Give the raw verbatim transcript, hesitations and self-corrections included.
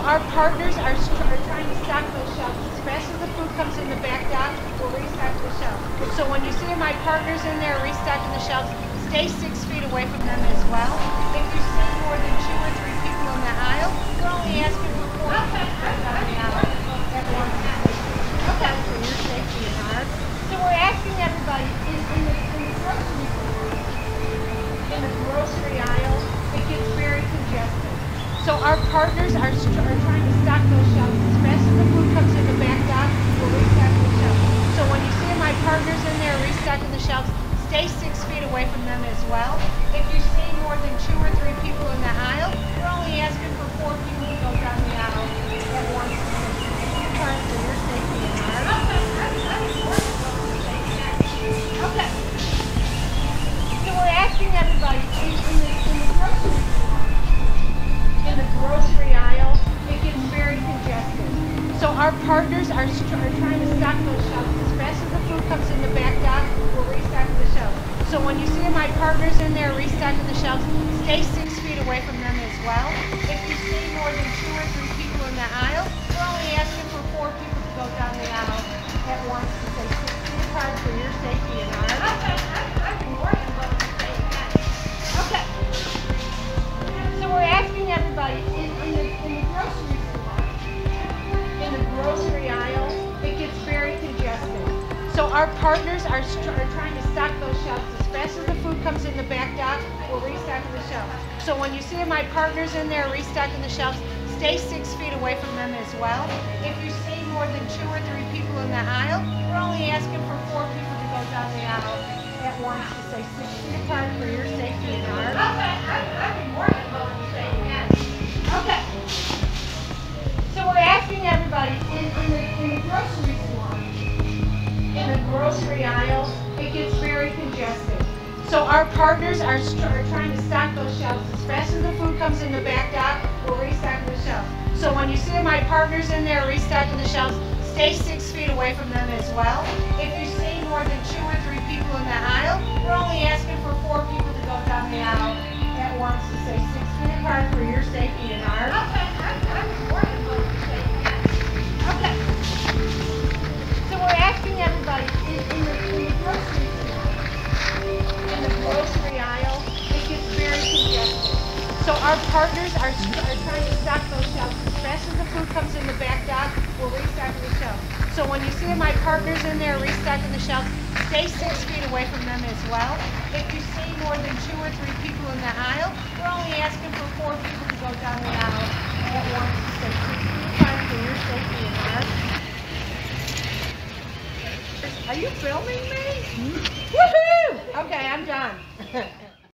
our partners are, are trying to stock those shelves. As fast as the food comes in the back dock, we'll restock the shelves. So when you see my partners in there restocking the shelves, stay six feet away from them as well. If you see more than two or three people in the aisle, we're only asking for four people to go down the aisle at once. Okay, for your safety and ours. So we're asking everybody in, in, the, in the grocery store, in the grocery aisle, it gets very congested. So our partners are, are trying to stock those shelves. As fast as the food comes in the back dock, we'll restock the shelves. So when you see my partners in there restocking the shelves, stay six feet away from them as well. If you see more than two or three people in the aisle, we're only asking for four people to go down the aisle at once. Part for your safety and ours. Okay. So we're asking everybody in, in, the, in the grocery store, in the grocery aisle, it gets very congested. So our partners are, are trying to stock those shelves. As fast as the food comes in the back dock, we'll restock the shelves. So when you see my partners in there restocking the shelves, stay six feet away from them as well. If you see more than two or three people in the aisle, we're only asking for four people to go down the aisle at once to say six feet apart for your safety and ours. Okay. So we're asking everybody in, in, the, in the grocery store, in the grocery aisle, it gets very congested. So our partners are, are trying to stock those shelves. As fast as the food comes in the back dock, we'll restock the shelves. So when you see my partners in there restocking the shelves, stay six feet away from them as well. If you see more than two or three people in the aisle, we're only asking for four people to go down the aisle at once to say six feet apart for your safety and ours. Okay. So we're asking everybody in, in, the, in the grocery store, in the grocery aisle, it gets very congested. So our partners are, are trying to stock those shelves. As fast as the food comes in the back dock, we'll restock the shelves. So when you see my partners in there restocking the shelves, stay six feet away from them as well. If you see more than two or three people in the aisle, we're only asking for four people to go down the aisle at once to say six feet apart for your safety and ours. Okay. So we're asking everybody in, in, the, in the grocery store, in the grocery aisle, it gets very congested. So our partners are, are trying to stock those shelves. As fast as the food comes in the back dock, we'll restock the shelves. So when you see my partners in there restocking the shelves, stay six feet away from them as well. If you see more than two or three people in the aisle, we're only asking for four people to go down the aisle at once to say six feet apart for your safety and ours. Are you filming me? Mm-hmm. Woohoo! Okay, I'm done.